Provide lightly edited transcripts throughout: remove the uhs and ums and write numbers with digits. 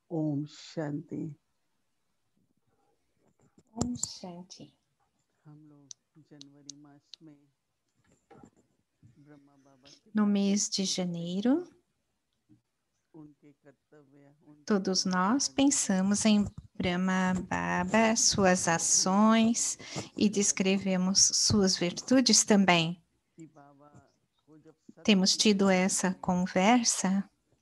Om Shanti. Om Shanti. No mês de janeiro, todos nós pensamos em Brahma Baba, suas ações e descrevemos suas virtudes também. Temos tido essa conversa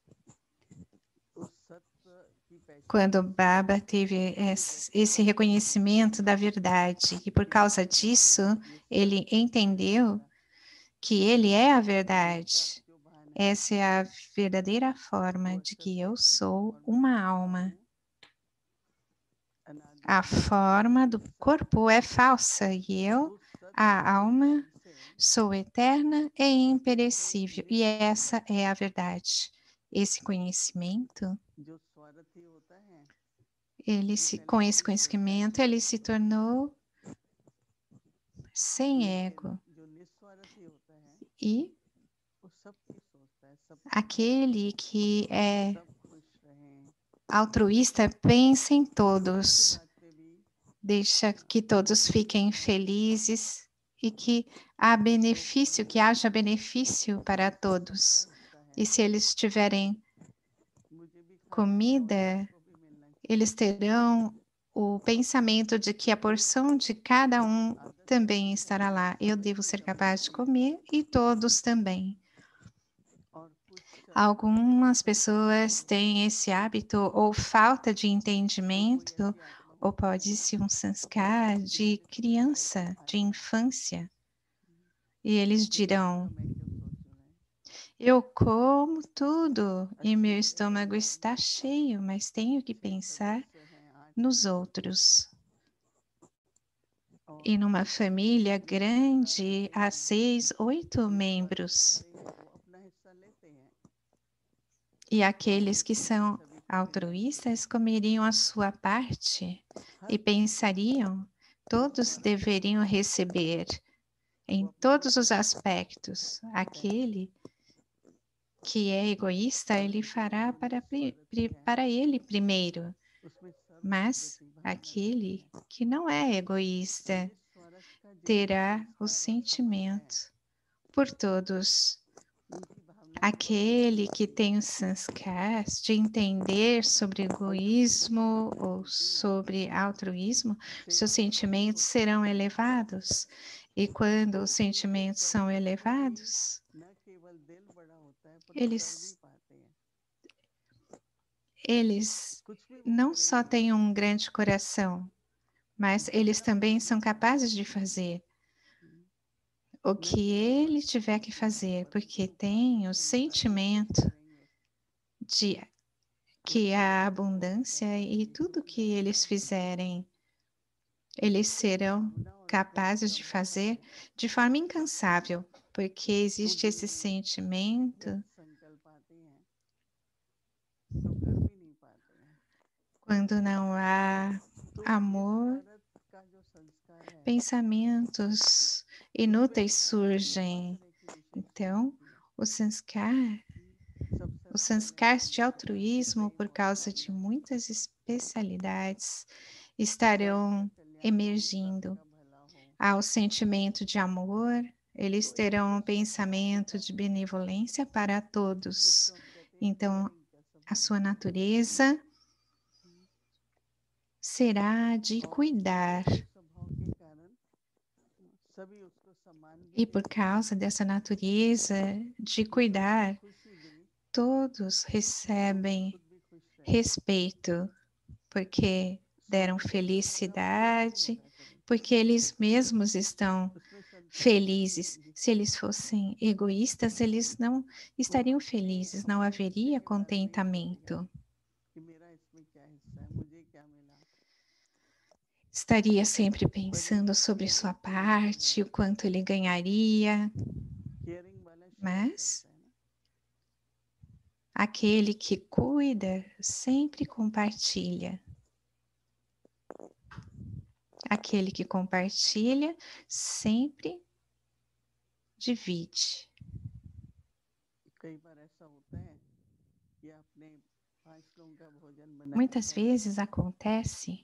quando Baba teve esse reconhecimento da verdade e por causa disso ele entendeu que ele é a verdade. Essa é a verdadeira forma de que eu sou uma alma. A forma do corpo é falsa e eu, a alma, sou eterna e imperecível. E essa é a verdade. Esse conhecimento, com esse conhecimento, ele se tornou sem ego. E aquele que é altruísta pensa em todos, deixa que todos fiquem felizes e que haja benefício para todos. E se eles tiverem comida, eles terão o pensamento de que a porção de cada um também estará lá. Eu devo ser capaz de comer e todos também. Algumas pessoas têm esse hábito ou falta de entendimento, ou pode ser um sanskar de criança, de infância. E eles dirão: eu como tudo e meu estômago está cheio, mas tenho que pensar nos outros. E numa família grande, há 6, 8 membros. E aqueles que são altruístas comeriam a sua parte e pensariam, todos deveriam receber em todos os aspectos. Aquele que é egoísta, ele fará para ele primeiro. Mas aquele que não é egoísta terá o sentimento por todos. Aquele que tem os sanskars de entender sobre egoísmo ou sobre altruísmo, seus sentimentos serão elevados. E quando os sentimentos são elevados, eles não só têm um grande coração, mas eles também são capazes de fazer o que ele tiver que fazer, porque tem o sentimento de que a abundância e tudo que eles fizerem, eles serão capazes de fazer de forma incansável, porque existe esse sentimento. Quando não há amor, pensamentos inúteis surgem. Então, os sanskars de altruísmo, por causa de muitas especialidades, estarão emergindo. Ao sentimento de amor, eles terão um pensamento de benevolência para todos. Então, a sua natureza será de cuidar. E por causa dessa natureza de cuidar, todos recebem respeito, porque deram felicidade, porque eles mesmos estão felizes. Se eles fossem egoístas, eles não estariam felizes, não haveria contentamento. Estaria sempre pensando sobre sua parte, o quanto ele ganharia. Mas aquele que cuida sempre compartilha. Aquele que compartilha sempre divide. Muitas vezes acontece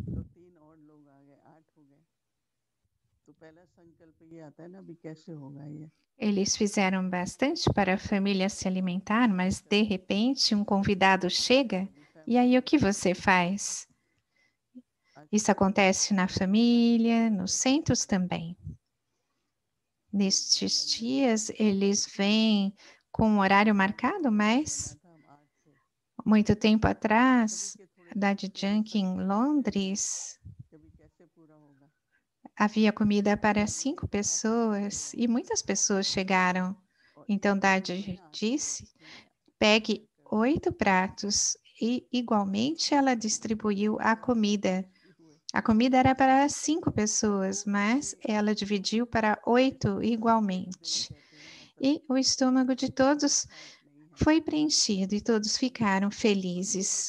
eles fizeram bastante para a família se alimentar, mas de repente um convidado chega e aí o que você faz? Isso acontece na família, nos centros também. Nestes dias eles vêm com um horário marcado, mas muito tempo atrás, da Junk em Londres, havia comida para 5 pessoas e muitas pessoas chegaram. Então, Dade disse: pegue 8 pratos e, igualmente, ela distribuiu a comida. A comida era para 5 pessoas, mas ela dividiu para 8 igualmente. E o estômago de todos foi preenchido e todos ficaram felizes.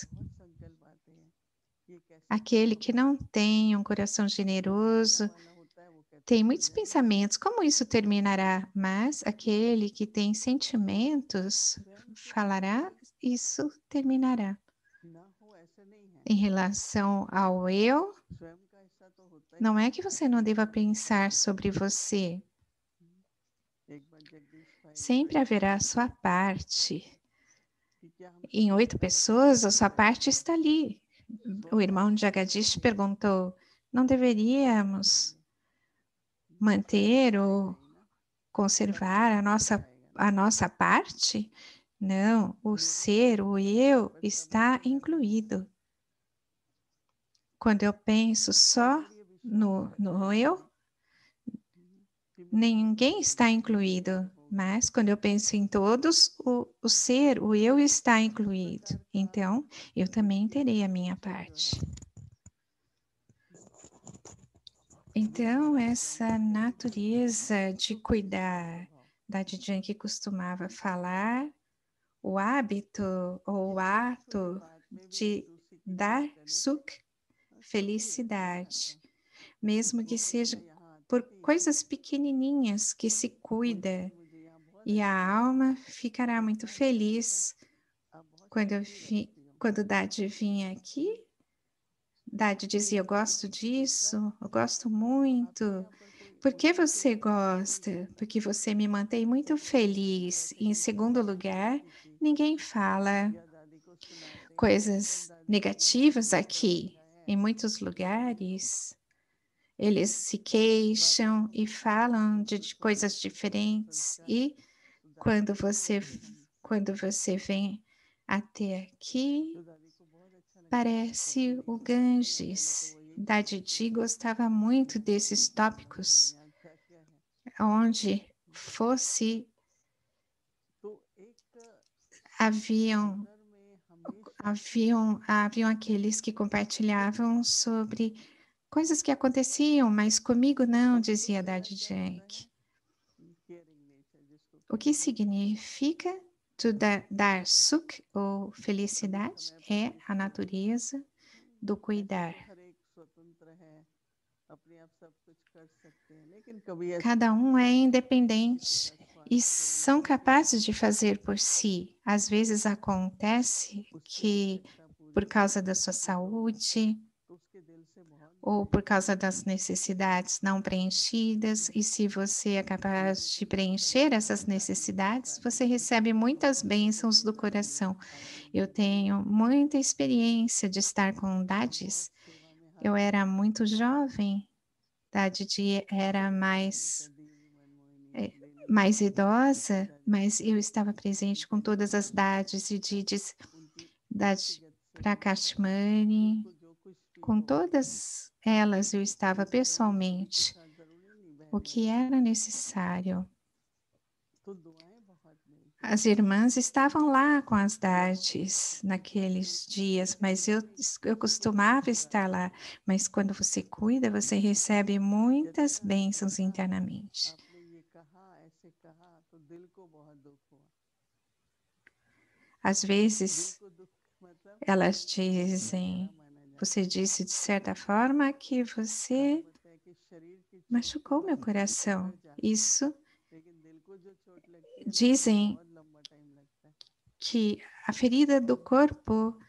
Aquele que não tem um coração generoso tem muitos pensamentos, como isso terminará? Mas aquele que tem sentimentos falará, isso terminará. Em relação ao eu, não é que você não deva pensar sobre você. Sempre haverá a sua parte. Em 8 pessoas, a sua parte está ali. O irmão de Jagadish perguntou, não deveríamos manter ou conservar a nossa parte? Não, o ser, o eu, está incluído. Quando eu penso só no eu, ninguém está incluído. Mas quando eu penso em todos, o ser, o eu está incluído. Então, eu também terei a minha parte. Então, essa natureza de cuidar, da Didjan que costumava falar, o hábito ou o ato de dar suk, felicidade, mesmo que seja por coisas pequenininhas que se cuida, e a alma ficará muito feliz quando Dade vinha aqui. Dade dizia, eu gosto disso, eu gosto muito. Por que você gosta? Porque você me mantém muito feliz. E, em segundo lugar, ninguém fala coisas negativas aqui. Em muitos lugares, eles se queixam e falam de coisas diferentes. E quando você vem até aqui, parece o Ganges. Da Didi gostava muito desses tópicos, onde fosse haviam aqueles que compartilhavam sobre coisas que aconteciam, mas comigo não, dizia Daddy Jack. O que significa dar suk ou felicidade é a natureza do cuidar. Cada um é independente e são capazes de fazer por si. Às vezes acontece que, por causa da sua saúde ou por causa das necessidades não preenchidas, e se você é capaz de preencher essas necessidades, você recebe muitas bênçãos do coração. Eu tenho muita experiência de estar com Dadis. Eu era muito jovem, Dadi era mais idosa, mas eu estava presente com todas as Dadis e Didis, Dadi Prakashmani, com todas elas eu estava pessoalmente, o que era necessário. As irmãs estavam lá com as Dadis naqueles dias, mas eu costumava estar lá. Mas quando você cuida, você recebe muitas bênçãos internamente. Às vezes, elas dizem, você disse de certa forma que você machucou meu coração. Isso dizem que a ferida do corpo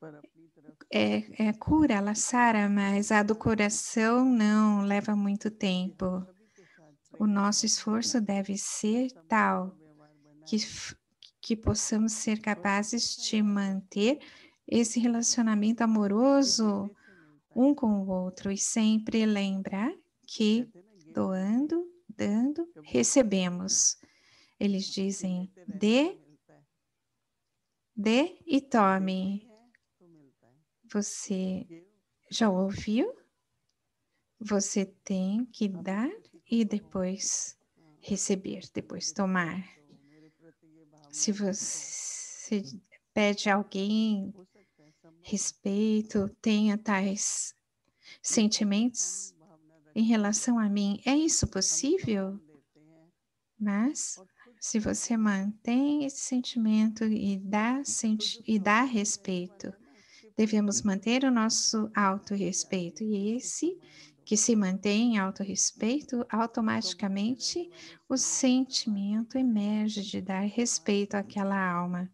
cura, ela sara, mas a do coração não, leva muito tempo. O nosso esforço deve ser tal que possamos ser capazes de manter esse relacionamento amoroso um com o outro e sempre lembrar que doando, dando, recebemos. Eles dizem, dê e tome. Você já ouviu? Você tem que dar e depois receber, depois tomar. Se você pede a alguém respeito, tenha tais sentimentos em relação a mim, é isso possível? Mas se você mantém esse sentimento e dá respeito, devemos manter o nosso autorrespeito. E esse que se mantém em autorrespeito, automaticamente o sentimento emerge de dar respeito àquela alma.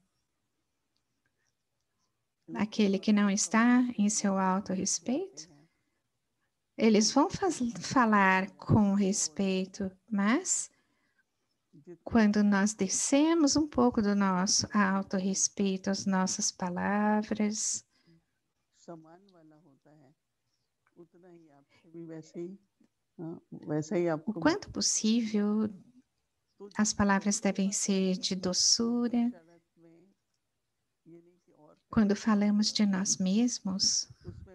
Aquele que não está em seu autorrespeito, eles vão falar com respeito, mas quando nós descemos um pouco do nosso autorrespeito, as nossas palavras, o quanto possível, as palavras devem ser de doçura. Quando falamos de nós mesmos,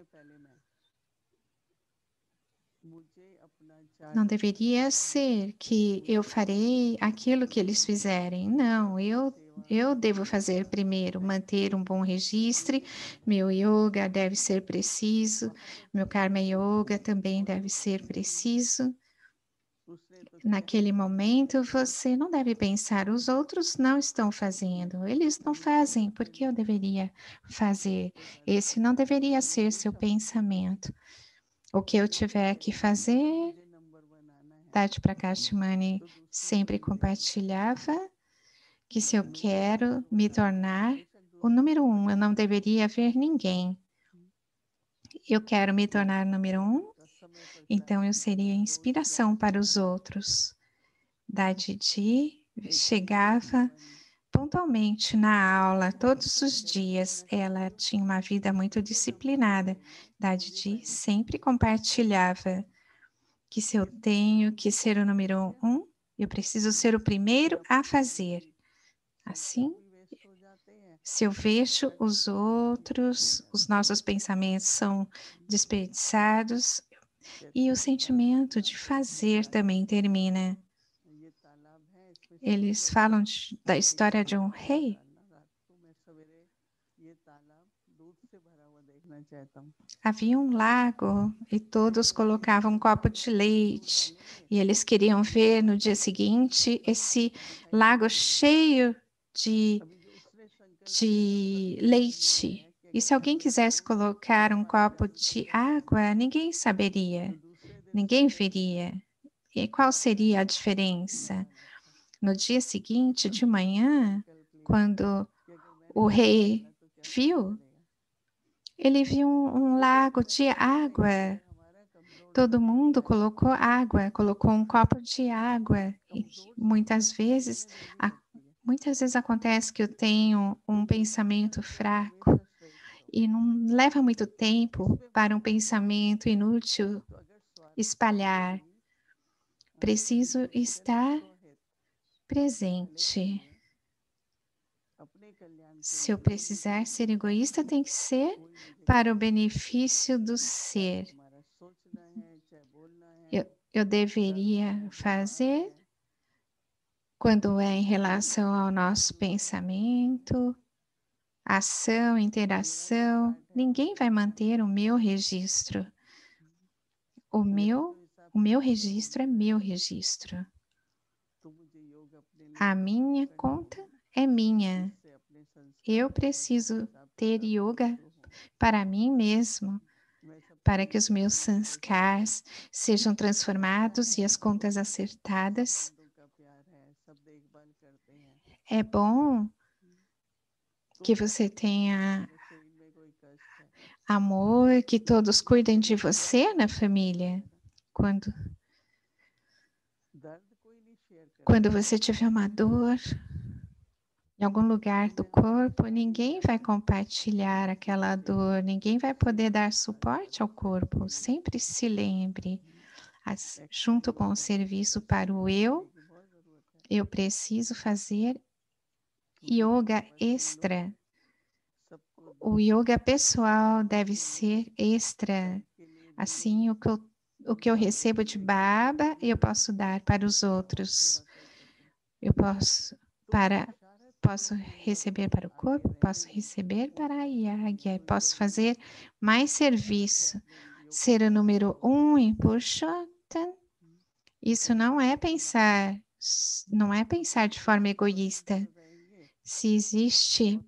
não deveria ser que eu farei aquilo que eles fizerem. Não, eu devo fazer primeiro, manter um bom registro. Meu yoga deve ser preciso, meu karma yoga também deve ser preciso. Naquele momento, você não deve pensar, os outros não estão fazendo, eles não fazem, por que eu deveria fazer? Esse não deveria ser seu pensamento. O que eu tiver que fazer, Tati Prakashmani sempre compartilhava que se eu quero me tornar o número 1, eu não deveria ver ninguém. Eu quero me tornar o número 1, então eu seria inspiração para os outros. Da Didi chegava pontualmente na aula todos os dias. Ela tinha uma vida muito disciplinada. Da Didi sempre compartilhava que se eu tenho que ser o número 1, eu preciso ser o primeiro a fazer. Assim, se eu vejo os outros, os nossos pensamentos são desperdiçados e o sentimento de fazer também termina. Eles falam da história de um rei. Havia um lago e todos colocavam um copo de leite e eles queriam ver no dia seguinte esse lago cheio de leite. E se alguém quisesse colocar um copo de água, ninguém saberia, ninguém veria. E qual seria a diferença? No dia seguinte, de manhã, quando o rei viu, ele viu um lago de água. Todo mundo colocou água, colocou um copo de água. E muitas vezes acontece que eu tenho um pensamento fraco e não leva muito tempo para um pensamento inútil espalhar. Preciso estar presente. Se eu precisar ser egoísta, tem que ser para o benefício do ser. Eu deveria fazer quando é em relação ao nosso pensamento, ação, interação. Ninguém vai manter o meu registro. O meu registro é meu registro. A minha conta é minha. Eu preciso ter yoga para mim mesmo, para que os meus sanskars sejam transformados e as contas acertadas. É bom que você tenha amor, que todos cuidem de você na família. Quando você tiver uma dor em algum lugar do corpo, ninguém vai compartilhar aquela dor, ninguém vai poder dar suporte ao corpo. Sempre se lembre, junto com o serviço para o eu preciso fazer yoga extra. O yoga pessoal deve ser extra. Assim, o que eu recebo de Baba, eu posso dar para os outros. Eu posso receber para o corpo, posso receber para a Yagya, posso fazer mais serviço. Ser o número 1 em Purushottam, isso não é pensar de forma egoísta. Se existe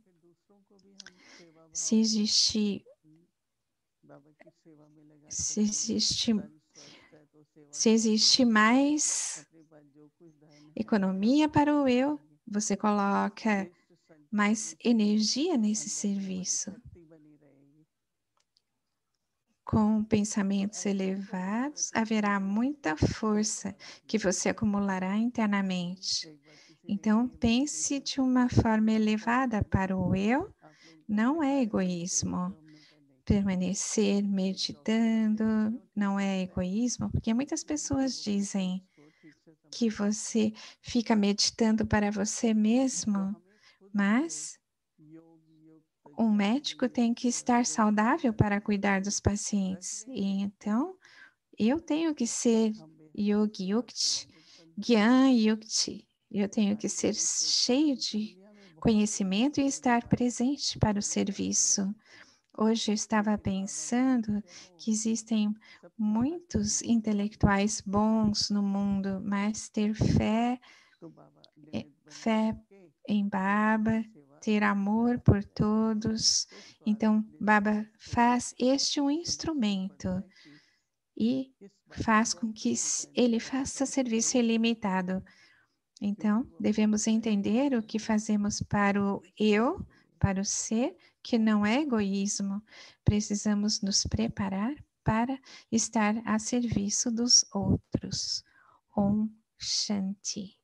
mais economia para o eu, você coloca mais energia nesse serviço. Com pensamentos elevados, haverá muita força que você acumulará internamente. Então, pense de uma forma elevada para o eu, não é egoísmo. Permanecer meditando não é egoísmo, porque muitas pessoas dizem que você fica meditando para você mesmo, mas um médico tem que estar saudável para cuidar dos pacientes. E então, eu tenho que ser Yogi Yukti, Gyan Yukti. Eu tenho que ser cheio de conhecimento e estar presente para o serviço. Hoje eu estava pensando que existem muitos intelectuais bons no mundo, mas ter fé em Baba, ter amor por todos. Então, Baba faz este um instrumento e faz com que ele faça serviço ilimitado. Então, devemos entender o que fazemos para o eu, para o ser, que não é egoísmo. Precisamos nos preparar para estar a serviço dos outros. Om Shanti.